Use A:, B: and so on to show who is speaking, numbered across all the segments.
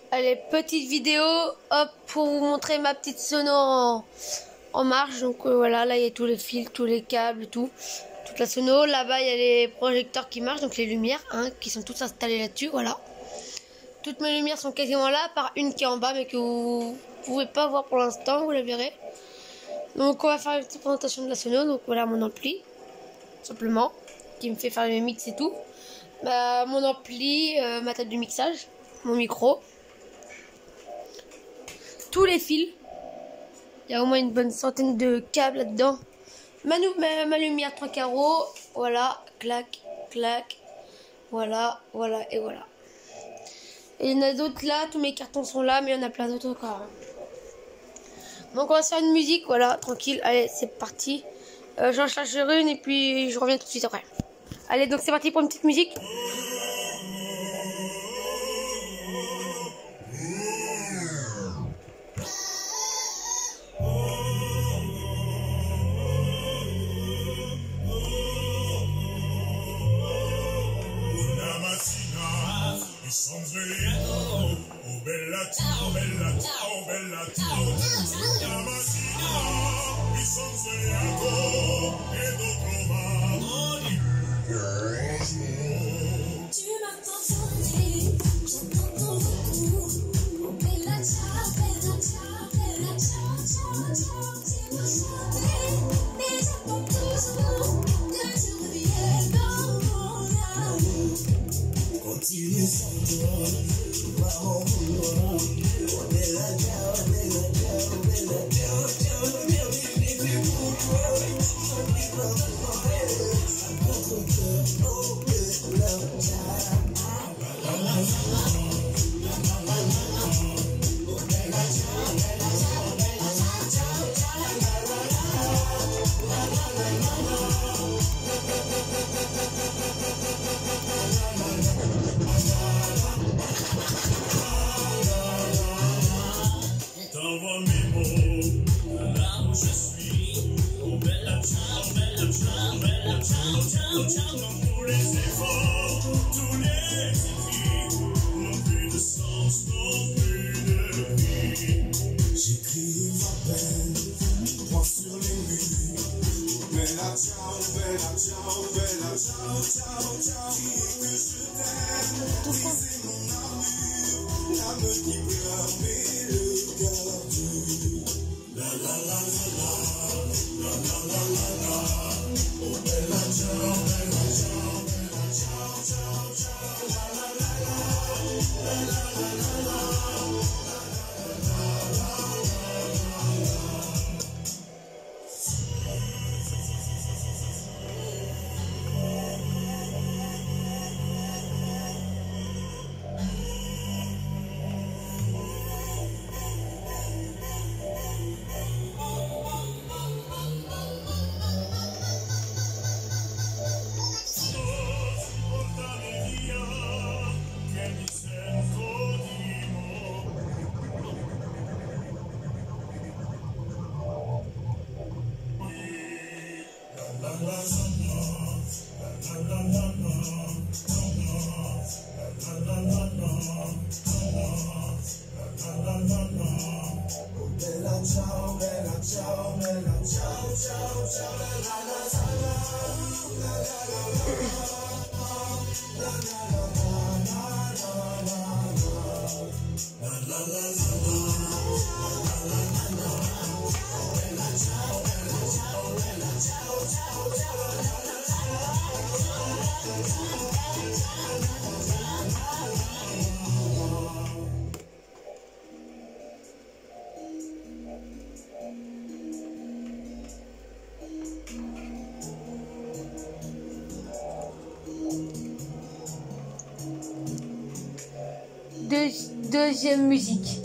A: Allez, petite vidéo, hop, pour vous montrer ma petite sono en marche. Donc voilà, là il y a tous les fils, tous les câbles, toute la sono. Là-bas il y a les projecteurs qui marchent, donc les lumières, hein, qui sont toutes installées là-dessus, voilà. Toutes mes lumières sont quasiment là, par une qui est en bas, mais que vous pouvez pas voir pour l'instant, vous la verrez. Donc on va faire une petite présentation de la sono. Donc voilà mon ampli, simplement, qui me fait faire les mix et tout. Mon ampli, ma table de mixage, mon micro. Tous les fils, il y a au moins une bonne centaine de câbles là-dedans. Ma lumière 3 carreaux, voilà, clac, clac, voilà, voilà et voilà. Et il y en a d'autres là, tous mes cartons sont là, mais il y en a plein d'autres encore. Donc on va se faire une musique, voilà, tranquille, allez c'est parti. J'en chercherai une et puis je reviens tout de suite après. Allez, donc c'est parti pour une petite musique.
B: Sono svegliato, oh bella ciao, bella ciao, bella ciao. La mattina mi sono svegliato ed ho trovato il cosmo. Tu m'as confondu, j'entends ton recours. Oh bella ciao, bella ciao, bella ciao, ciao, ciao. Tu m'as chanté, mais j'attends toujours que tu reviennes dans mon âme. Continue sans toi, vamos volar. Bella ciao, bella ciao, bella ciao, ciao. Viens vivre pour toi, je vis dans ta forêt. Notre cœur, oh bella ciao. La la la la. T'envoies mes mots, là où je suis. Oh bella ciao, bella ciao, bella ciao, ciao, ciao. Dans tous les efforts, tous les écrits n'ont plus de sens, n'ont plus de vie. J'écris ma peine, moi sur les murs. Oh bella ciao, bella ciao, bella ciao, ciao, ciao. Dis que je t'aime, briser mon armure, l'âme qui pleure, mais le cœur dur. La la la la la, la la la la. Oh bella ciao, bella ciao, bella ciao, ciao, ciao. La la la la, la la la la la. Bella ciao, bella ciao, bella ciao, ciao, ciao, la la la la la la la la
A: Deuxième musique.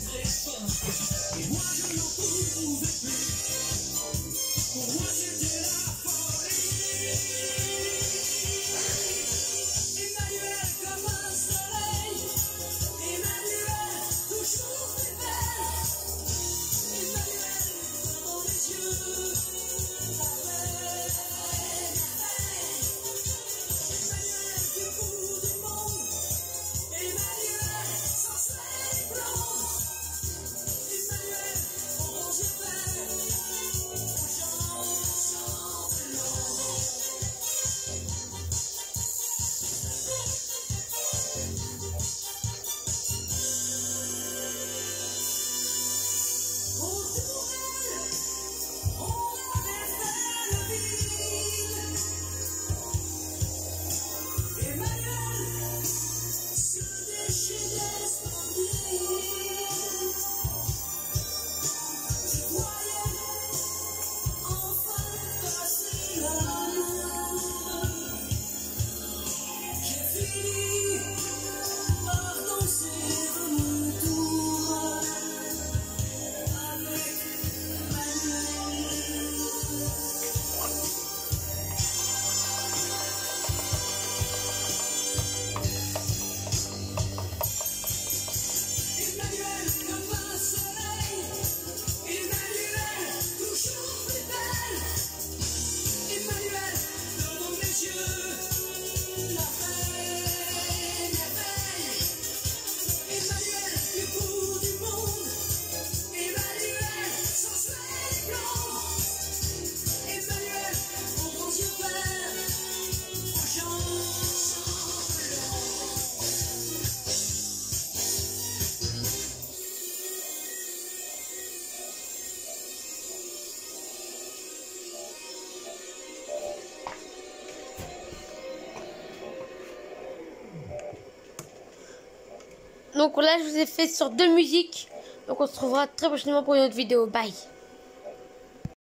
A: Donc là, je vous ai fait sur 2 musiques. Donc on se retrouvera très prochainement pour une autre vidéo. Bye.